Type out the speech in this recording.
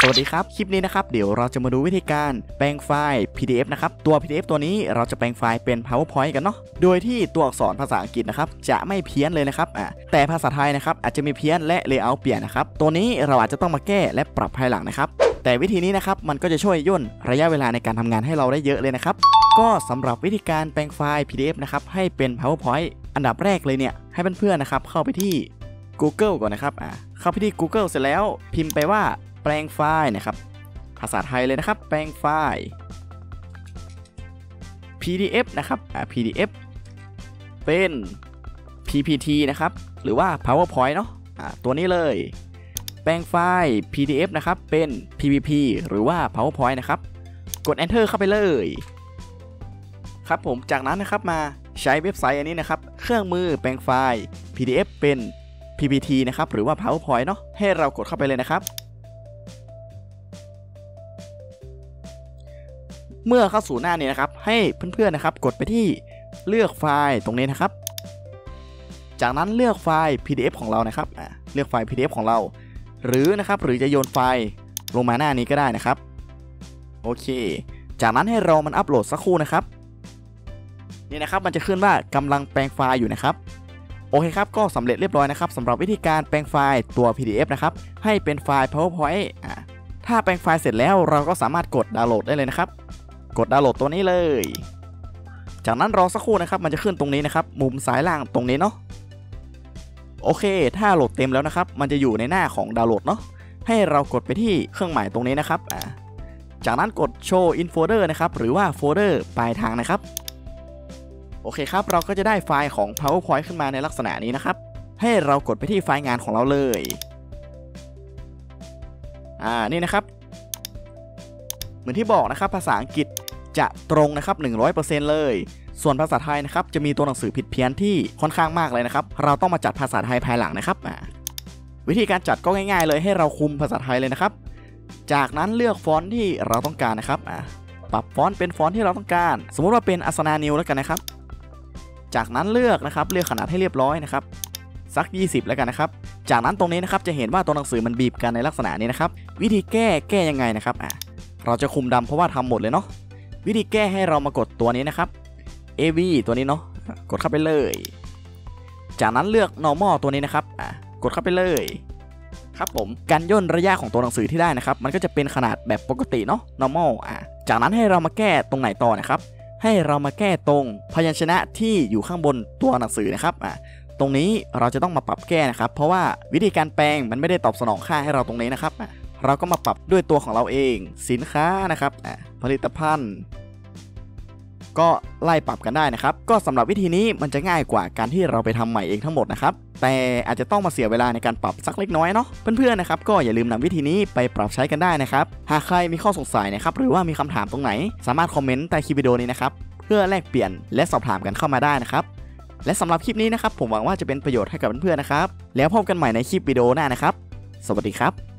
สวัสดีครับคลิปนี้นะครับเดี๋ยวเราจะมาดูวิธีการแปลงไฟล์ PDF นะครับตัว PDF ตัวนี้เราจะแปลงไฟล์เป็น PowerPoint กันเนาะโดยที่ตัวอักษรภาษาอังกฤษนะครับจะไม่เพี้ยนเลยนะครับแต่ภาษาไทยนะครับอาจจะมีเพี้ยนและ Layout เปลี่ยนนะครับตัวนี้เราอาจจะต้องมาแก้และปรับภายหลังนะครับแต่วิธีนี้นะครับมันก็จะช่วยย่นระยะเวลาในการทำงานให้เราได้เยอะเลยนะครับก็สำหรับวิธีการแปลงไฟล์ PDF นะครับให้เป็น PowerPoint อันดับแรกเลยเนี่ยให้เพื่อนๆนะครับเข้าไปที่ Google ก่อนนะครับเข้าไปที่ Google เสร็จแล้วพิมพ์ไปว่าแปลงไฟล์นะครับภาษาไทยเลยนะครับแปลงไฟล์ PDF นะครับPDF เป็น PPT นะครับหรือว่า PowerPoint เนาะตัวนี้เลยแปลงไฟล์ PDF นะครับเป็น PPT หรือว่า PowerPoint นะครับกด Enter เข้าไปเลยครับผมจากนั้นนะครับมาใช้เว็บไซต์อันนี้นะครับเครื่องมือแปลงไฟล์ PDF เป็น PPT นะครับหรือว่า PowerPoint เนาะให้เรากดเข้าไปเลยนะครับเมื่อเข้าสู่หน้านี้นะครับให้เพื่อนๆนะครับกดไปที่เลือกไฟล์ตรงนี้นะครับจากนั้นเลือกไฟล์ PDF ของเรานะครับเลือกไฟล์ PDF ของเราหรือจะโยนไฟล์ลงมาหน้านี้ก็ได้นะครับโอเคจากนั้นให้รอมันอัปโหลดสักครู่นะครับนี่นะครับมันจะขึ้นว่ากำลังแปลงไฟล์อยู่นะครับโอเคครับก็สำเร็จเรียบร้อยนะครับสำหรับวิธีการแปลงไฟล์ตัว PDF นะครับให้เป็นไฟล์ PowerPoint ถ้าแปลงไฟล์เสร็จแล้วเราก็สามารถกดดาวน์โหลดได้เลยนะครับกดดาวน์โหลดตัวนี้เลยจากนั้นรอสักครู่นะครับมันจะขึ้นตรงนี้นะครับมุมซ้ายล่างตรงนี้เนาะโอเคถ้าโหลดเต็มแล้วนะครับมันจะอยู่ในหน้าของดาวน์โหลดเนาะให้เรากดไปที่เครื่องหมายตรงนี้นะครับจากนั้นกด Show in Folder นะครับหรือว่าโฟลเดอร์ปลายทางนะครับโอเคครับเราก็จะได้ไฟล์ของ PowerPoint ขึ้นมาในลักษณะนี้นะครับให้เรากดไปที่ไฟล์งานของเราเลยนี่นะครับเหมือนที่บอกนะครับภาษาอังกฤษจะตรงนะครับ 100% เลยส่วนภาษาไทยนะครับจะมีตัวหนังสือผิดเพี้ยนที่ค่อนข้างมากเลยนะครับเราต้องมาจัดภาษาไทยภายหลังนะครับวิธีการจัดก็ง่ายๆเลยให้เราคุมภาษาไทยเลยนะครับจากนั้นเลือกฟอนต์ที่เราต้องการนะครับปรับฟอนต์เป็นฟอนต์ที่เราต้องการสมมุติว่าเป็นอัศนานิวแล้วกันนะครับจากนั้นเลือกขนาดให้เรียบร้อยนะครับสัก20แล้วกันนะครับจากนั้นตรงนี้นะครับจะเห็นว่าตัวหนังสือมันบีบกันในลักษณะนี้นะครับวิธีแก้ยังไงนะครับเราจะคุมดำเพราะว่าทำหมดเลยเนาะวิธีแก้ให้เรามากดตัวนี้นะครับ AV ตัวนี้เนาะกดเข้าไปเลยจากนั้นเลือก normal ตัวนี้นะครับกดเข้าไปเลยครับผมการย่นระยะของตัวหนังสือที่ได้นะครับมันก็จะเป็นขนาดแบบปกติเนาะ normal จากนั้นให้เรามาแก้ตรงไหนต่อนะครับให้เรามาแก้ตรงพยัญชนะที่อยู่ข้างบนตัวหนังสือนะครับตรงนี้เราจะต้องมาปรับแก้นะครับเพราะว่าวิธีการแปลงมันไม่ได้ตอบสนองค่าให้เราตรงนี้นะครับเราก็มาปรับด้วยตัวของเราเองสินค้านะครับผลิตภัณฑ์ก็ไล่ปรับกันได้นะครับก็สำหรับวิธีนี้มันจะง่ายกว่าการที่เราไปทำใหม่เองทั้งหมดนะครับแต่อาจจะต้องมาเสียเวลาในการปรับสักเล็กน้อยเนาะเพื่อนๆนะครับก็อย่าลืมนำวิธีนี้ไปปรับใช้กันได้นะครับหากใครมีข้อสงสัยนะครับหรือว่ามีคำถามตรงไหนสามารถคอมเมนต์ใต้คลิปวิดีโอนี้นะครับเพื่อแลกเปลี่ยนและสอบถามกันเข้ามาได้นะครับและสำหรับคลิปนี้นะครับผมหวังว่าจะเป็นประโยชน์ให้กับเพื่อนๆนะครับแล้วพบกันใหม่ในคลิปวิดีโอหน้านะครับสวัสดีครับ